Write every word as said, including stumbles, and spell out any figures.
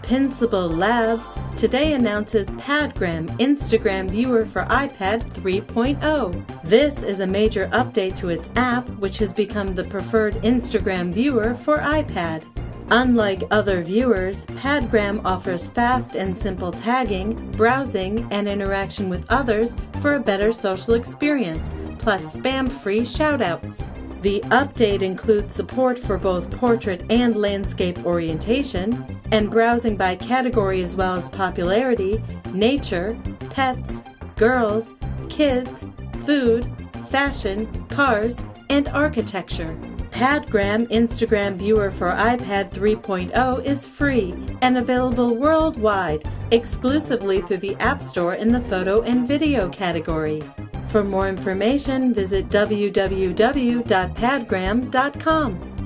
Pinsable Labs today announces Padgram Instagram Viewer for iPad three point oh. This is a major update to its app, which has become the preferred Instagram viewer for iPad. Unlike other viewers, Padgram offers fast and simple tagging, browsing, and interaction with others for a better social experience, plus spam-free shoutouts. The update includes support for both portrait and landscape orientation, and browsing by category as well as popularity, nature, pets, girls, kids, food, fashion, cars, and architecture. Padgram Instagram Viewer for iPad three point oh is free and available worldwide, exclusively through the App Store in the photo and video category. For more information, visit w w w dot padgram dot com.